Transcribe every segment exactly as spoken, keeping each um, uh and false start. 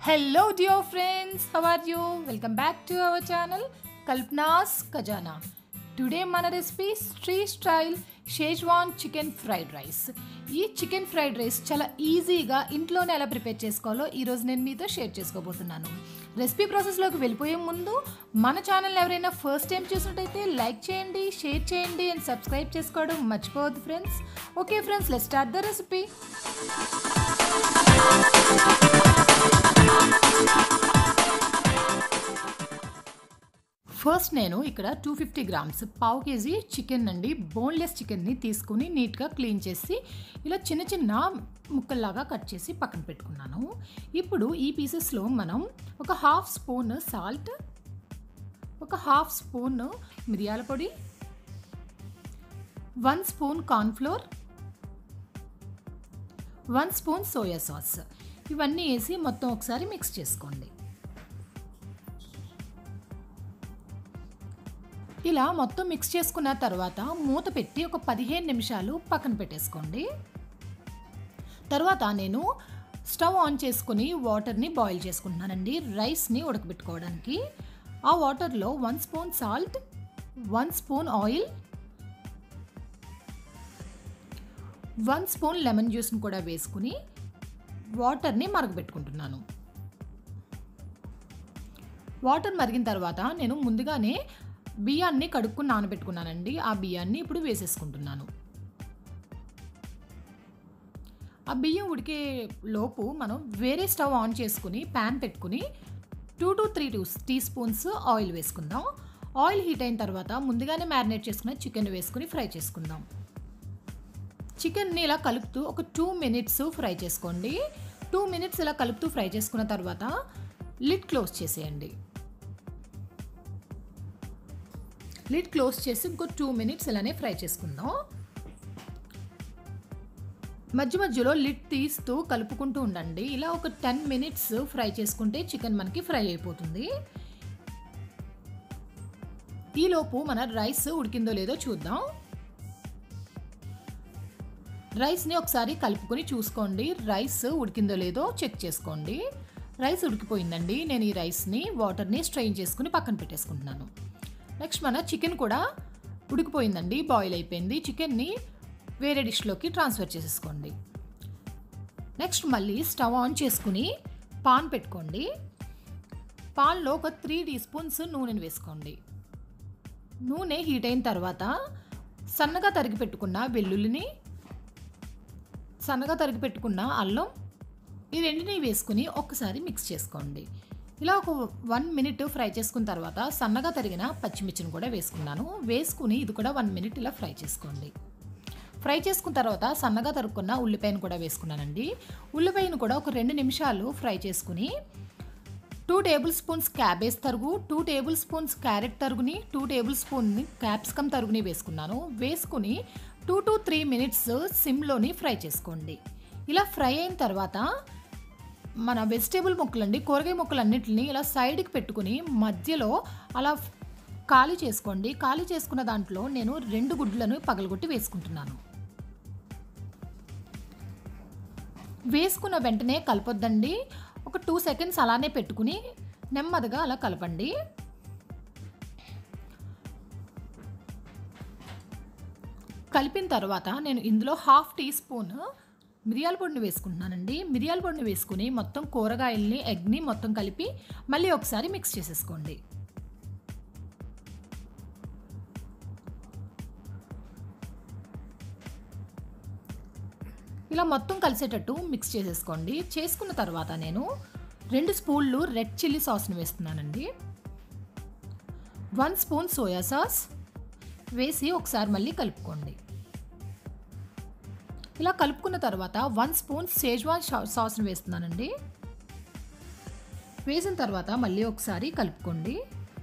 Hello dear friends, how are you? Welcome back to our channel Kalpana's Khajana. Today మన recipe street style schezwan chicken fried rice. ఈ chicken fried rice చాలా ఈజీగా ఇంట్లోనే ఎలా prepare చేసుకోవాలో ఈరోజు నేను మీతో షేర్ చేసుకోబోతున్నాను. రెసిపీ ప్రాసెస్లోకి వెళ్ళిపోయే ముందు మన ఛానల్ ఎవరైనా ఫస్ట్ టైం చూసినట్టయితే లైక్ చేయండి, షేర్ చేయండి అండ్ సబ్స్క్రైబ్ చేసుకోవడం మర్చిపోవద్దు friends. Okay friends, let's start the recipe. First నేను ఇక్కడ టూ ఫిఫ్టీ గ్రామ్స్ పావు కేజీ చికెన్ అండి, బోన్లెస్ చికెన్ని తీసుకుని నీట్గా క్లీన్ చేసి ఇలా చిన్న చిన్న ముక్కల్లాగా కట్ చేసి పక్కన పెట్టుకున్నాను. ఇప్పుడు ఈ పీసెస్లో మనం ఒక హాఫ్ స్పూన్ సాల్ట్, ఒక హాఫ్ స్పూన్ మిరియాల పొడి, one spoon cornflour, one spoon soya sauce ఇవన్నీ వేసి మొత్తం ఒకసారి మిక్స్ చేసుకోండి. ఇలా మొత్తం మిక్స్ చేసుకున్న తర్వాత మూత పెట్టి ఒక పదిహేను నిమిషాలు పక్కన పెట్టేసుకోండి. తర్వాత నేను స్టవ్ ఆన్ చేసుకుని వాటర్ని బాయిల్ చేసుకుంటున్నానండి రైస్ని ఉడకబెట్టుకోవడానికి. ఆ వాటర్లో one spoon salt, one spoon oil, one spoon lemon జ్యూస్ని కూడా వేసుకుని వాటర్ని మరగబెట్టుకుంటున్నాను. వాటర్ మరిగిన తర్వాత నేను ముందుగానే బియ్యాన్ని కడుక్కుని నానబెట్టుకున్నానండి. ఆ బియ్యాన్ని ఇప్పుడు వేసేసుకుంటున్నాను. ఆ బియ్యం ఉడికే లోపు మనం వేరే స్టవ్ ఆన్ చేసుకుని ప్యాన్ పెట్టుకుని two to three two teaspoons oil వేసుకుందాం. ఆయిల్ హీట్ అయిన తర్వాత ముందుగానే మ్యారినేట్ చేసుకున్న చికెన్ వేసుకుని ఫ్రై చేసుకుందాం. చికెన్ని ఇలా కలుపుతూ ఒక టూ మినిట్స్ ఫ్రై చేసుకోండి. టూ మినిట్స్ ఇలా కలుపుతూ ఫ్రై చేసుకున్న తర్వాత లిడ్ క్లోజ్ చేసేయండి. లిడ్ క్లోజ్ చేసి ఇంకో టూ మినిట్స్ ఇలానే ఫ్రై చేసుకుందాం. మధ్య మధ్యలో లిడ్ తీస్తూ కలుపుకుంటూ ఉండండి. ఇలా ఒక టెన్ మినిట్స్ ఫ్రై చేసుకుంటే చికెన్ మనకి ఫ్రై అయిపోతుంది. ఈలోపు మన రైస్ ఉడికిందో లేదో చూద్దాం. రైస్ని ఒకసారి కలుపుకొని చూసుకోండి. రైస్ ఉడికిందో లేదో చెక్ చేసుకోండి. రైస్ ఉడికిపోయిందండి. నేను ఈ రైస్ని వాటర్ని స్ట్రెయిన్ చేసుకుని పక్కన పెట్టేసుకుంటున్నాను. నెక్స్ట్ మన చికెన్ కూడా ఉడికిపోయిందండి, బాయిల్ అయిపోయింది. చికెన్ని వేరే డిష్లోకి ట్రాన్స్ఫర్ చేసేసుకోండి. నెక్స్ట్ మళ్ళీ స్టవ్ ఆన్ చేసుకుని పాన్ పెట్టుకోండి. పాన్లో ఒక త్రీ టీ స్పూన్స్ నూనెని వేసుకోండి. నూనె హీట్ అయిన తర్వాత సన్నగా తరిగి పెట్టుకున్న వెల్లుల్లిని, సన్నగా తరిగి పెట్టుకున్న అల్లం ఈ రెండింటిని వేసుకుని ఒక్కసారి మిక్స్ చేసుకోండి. ఇలా ఒక వన్ మినిట్ ఫ్రై చేసుకున్న తర్వాత సన్నగా తరిగిన పచ్చిమిర్చిని కూడా వేసుకున్నాను. వేసుకుని ఇది కూడా వన్ మినిట్ ఇలా ఫ్రై చేసుకోండి. ఫ్రై చేసుకున్న తర్వాత సన్నగా తరుక్కున్న ఉల్లిపాయను కూడా వేసుకున్నానండి. ఉల్లిపాయను కూడా ఒక రెండు నిమిషాలు ఫ్రై చేసుకుని టూ టేబుల్ స్పూన్స్ క్యాబేజ్ తరుగు, టూ టేబుల్ స్పూన్స్ క్యారెట్ తరుగుని, టూ టేబుల్ స్పూన్ క్యాప్సికమ్ తరుగుని వేసుకున్నాను. వేసుకుని టూ టు త్రీ మినిట్స్ సిమ్లోని ఫ్రై చేసుకోండి. ఇలా ఫ్రై అయిన తర్వాత మన వెజిటేబుల్ ముక్కలండి, కూరగాయ ముక్కలన్నిటిని ఇలా సైడ్కి పెట్టుకుని మధ్యలో అలా ఖాళీ చేసుకోండి. ఖాళీ చేసుకున్న దాంట్లో నేను రెండు గుడ్లను పగలగొట్టి వేసుకుంటున్నాను. వేసుకున్న వెంటనే కలపొద్దండి. ఒక టూ సెకండ్స్ అలానే పెట్టుకుని నెమ్మదిగా అలా కలపండి. కలిపిన తర్వాత నేను ఇందులో హాఫ్ టీ స్పూన్ మిరియాల పొడిని వేసుకుంటున్నానండి. మిరియాల పొడిని వేసుకుని మొత్తం కూరగాయల్ని, ఎగ్ని మొత్తం కలిపి మళ్ళీ ఒకసారి మిక్స్ చేసేసుకోండి. ఇలా మొత్తం కలిసేటట్టు మిక్స్ చేసేసుకోండి. చేసుకున్న తర్వాత నేను రెండు స్పూన్లు రెడ్ చిల్లీ సాస్ని వేస్తున్నానండి. వన్ స్పూన్ సోయా సాస్ వేసి ఒకసారి మళ్ళీ కలుపుకోండి. ఇలా కలుపుకున్న తర్వాత వన్ స్పూన్ షేజ్వాన్ సాస్ని వేస్తున్నానండి. వేసిన తర్వాత మళ్ళీ ఒకసారి కలుపుకోండి.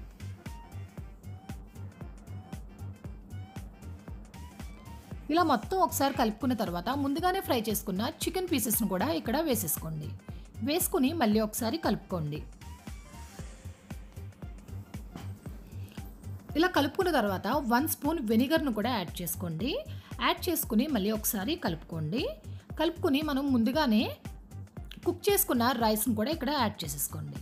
ఇలా మొత్తం ఒకసారి కలుపుకున్న తర్వాత ముందుగానే ఫ్రై చేసుకున్న చికెన్ పీసెస్ను కూడా ఇక్కడ వేసేసుకోండి. వేసుకుని మళ్ళీ ఒకసారి కలుపుకోండి. ఇలా కలుపుకున్న తర్వాత వన్ స్పూన్ వెనిగర్ను కూడా యాడ్ చేసుకోండి. యాడ్ చేసుకుని మళ్ళీ ఒకసారి కలుపుకోండి. కలుపుకుని మనం ముందుగానే కుక్ చేసుకున్న రైస్ని కూడా ఇక్కడ యాడ్ చేసేసుకోండి.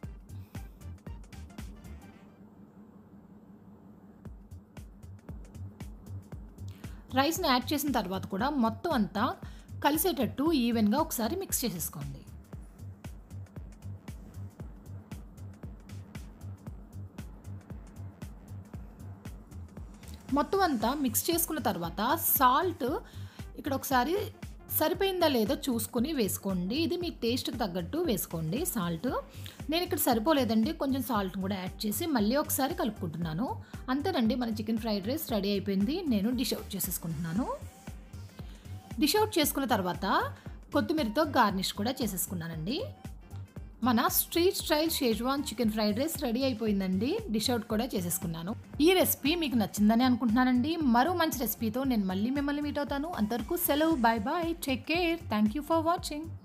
రైస్ని యాడ్ చేసిన తర్వాత కూడా మొత్తం అంతా కలిసేటట్టు ఈవెన్గా ఒకసారి మిక్స్ చేసేసుకోండి. మొత్తం అంతా మిక్స్ చేసుకున్న తర్వాత సాల్ట్ ఇక్కడ ఒకసారి సరిపోయిందా లేదో చూసుకొని వేసుకోండి. ఇది మీ టేస్ట్కి తగ్గట్టు వేసుకోండి సాల్ట్. నేను ఇక్కడ సరిపోలేదండి, కొంచెం సాల్ట్ కూడా యాడ్ చేసి మళ్ళీ ఒకసారి కలుపుకుంటున్నాను. అంతేనండి, మన చికెన్ ఫ్రైడ్ రైస్ రెడీ అయిపోయింది. నేను డిష్ అవుట్ చేసేసుకుంటున్నాను. డిష్ అవుట్ చేసుకున్న తర్వాత కొత్తిమీరతో గార్నిష్ కూడా చేసేసుకున్నానండి. మన street style schezwan chicken fried rice ready అయిపోయిందండి. డిష్ అవుట్ కూడా చేసేసుకున్నాను. ఈ రెసిపీ మీకు నచ్చిందని అనుకుంటున్నానండి. మరో మంచి రెసిపీతో నేను మళ్ళీ మిమ్మల్ని మీట్ అవుతాను. అంతవరకు సెలవు, bye bye, take care, thank you for watching.